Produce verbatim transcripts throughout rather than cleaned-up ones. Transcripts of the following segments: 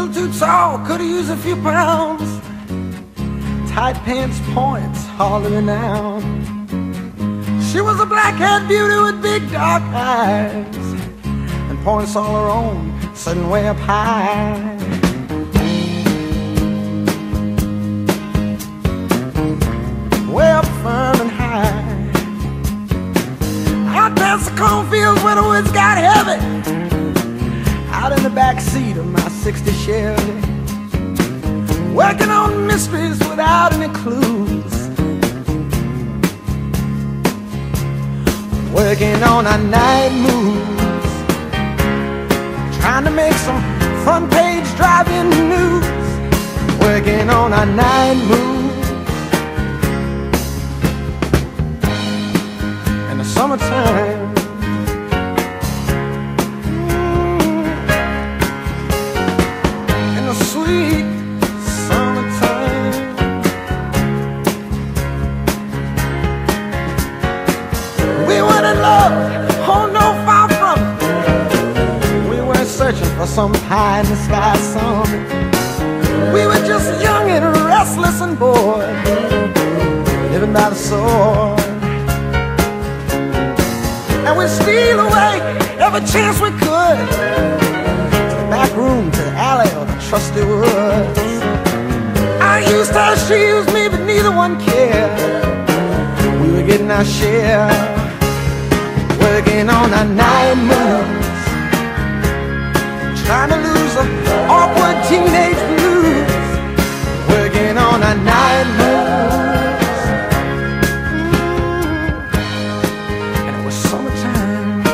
little too tall, could've used a few pounds. Tight pants points, hardly renowned. She was a black-haired beauty with big dark eyes, and points all her own, sitting way up high. Way up firm and high. Out past the cornfields where the woods got heavy, out in the back seat of my sixty Chevy, working on mysteries without any clues, working on our night moves, trying to make some front page drive-in news, working on our night moves. In the summertime, in the sweet summertime, we weren't in love, oh no, far from it. We weren't searching for some pie in the sky summit. We were just young and restless and bored, living by the sword. And we'd steal away every chance we could, to the back room, to the alley, or the trusty woods. I used her, she used me, but neither one cared. We were getting our share, working on our night moves, trying to lose the awkward teenage blues, working on our night moves. And it was summertime.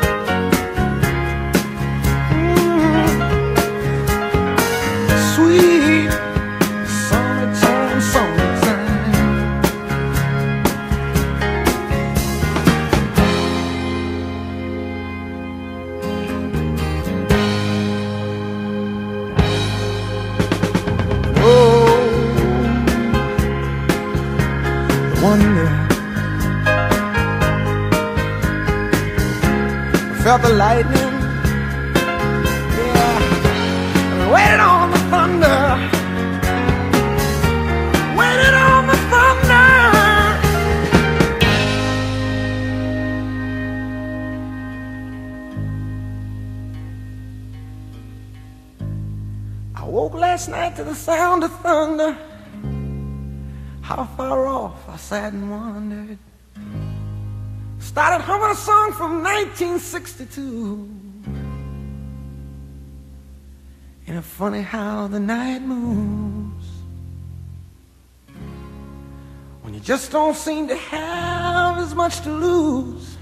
Sweet summertime, summertime. Oh, the wonder. I felt the lightning. Waited on the thunder, waited on the thunder. I woke last night to the sound of thunder. How far off I sat and wondered. Started humming a song from nineteen sixty-two. Ain't it funny how the night moves, when you just don't seem to have as much to lose.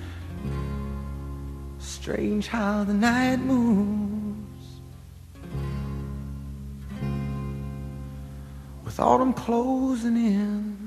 Strange how the night moves, with autumn closing in.